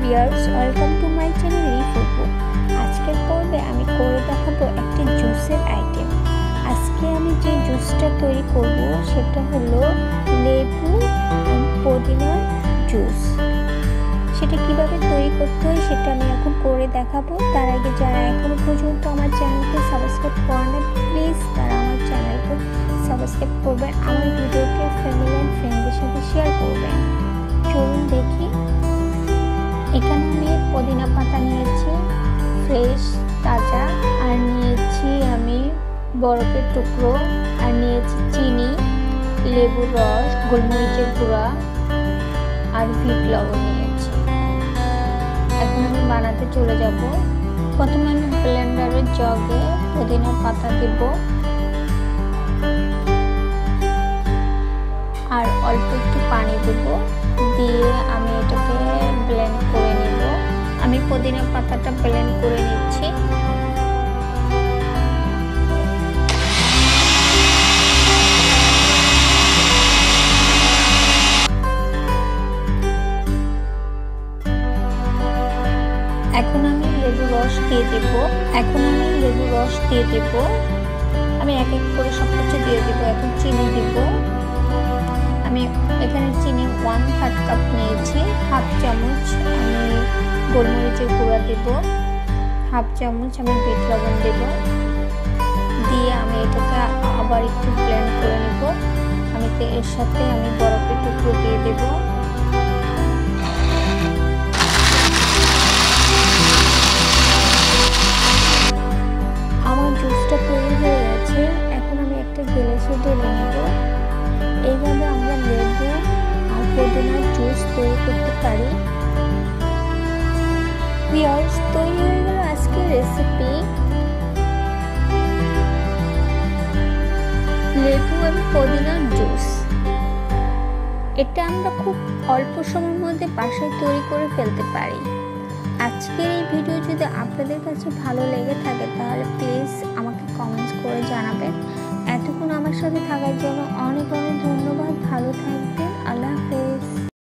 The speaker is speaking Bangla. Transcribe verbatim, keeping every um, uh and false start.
Viewers, welcome to my channel রিফুপু। আজকের পর্বে আমি করে দেখাবো একটি জুসের আইটেম। আজকে আমি যে জুসটা তৈরি করব সেটা হলো লেবু পুদিনার জুস। সেটা কিভাবে তৈরি করতে হয় সেটা আমি এখন করে দেখাবো। তার আগে যারা এখনো পর্যন্ত আমার চ্যানেলকে সাবস্ক্রাইব করেন না, প্লিজ তারা আমার চ্যানেলকে সাবস্ক্রাইব করবেন, আমার ভিডিওকে ফ্যামিলি অ্যান্ড ফ্রেন্ডদের সাথে শেয়ার করবেন। চলুন দেখি। এখানে আমি পুদিনা পাতা নিয়েছি ফ্রেশ তাজা, আর নিয়েছি আমি বরফের টুকরো, আর নিয়েছি চিনি, লেবুর রস, গোলমরিচের গুঁড়া আর বিট লবণ নিয়েছি। এখন আমি বানাতে চলে যাব। প্রথমে আমি ব্লেন্ডারের জগে পুদিনা পাতা দেব আর অল্প একটু পানি দেব, দিয়ে আমি এটাকে ব্লেন্ড করে নেব। আমি পুদিনা পাতাটা ব্লেন্ড করে নিচ্ছি। এখন আমি লেবু রস দিয়ে দেব এখন আমি লেবু রস দিয়ে দেব আমি এক এক করে সব কিছু দিয়ে দেবো। এখন চিনি দেব। আমি এখানে চিনি ওয়ান থার্ড কাপ নিয়েছি। হাফ চামচ আমি গোলমরিচের গুঁড়া দেব, হাফ চামচ আমি বিট লবণ দেব, দিয়ে আমি এটাকে আবার একটু ব্লেন্ড করে নেব। আমি এর সাথে আমি বরফের টুকরো দিয়ে দেব। আমার জুসটা তৈরি হয়ে গেছে। এখন আমি একটা গ্লাসে ঢেলে নেব। এইভাবে আমরা লেবু আর পুদিনার জুস তৈরি করতে পারি। ভিউয়ার্স, তৈরি হয়ে গেল আজকের রেসিপি লেবু এবং পুদিনার জুস। এটা আমরা খুব অল্প সময়ের মধ্যে বাসায় তৈরি করে ফেলতে পারি। আজকের এই ভিডিও যদি আপনাদের কাছে ভালো লেগে থাকে তাহলে প্লিজ আমাকে কমেন্টস করে জানাবেন। এতক্ষণ আমার সাথে থাকার জন্য অনেক অনেক ধন্যবাদ। ভালো থাকবেন। আল্লাহ হাফেজ।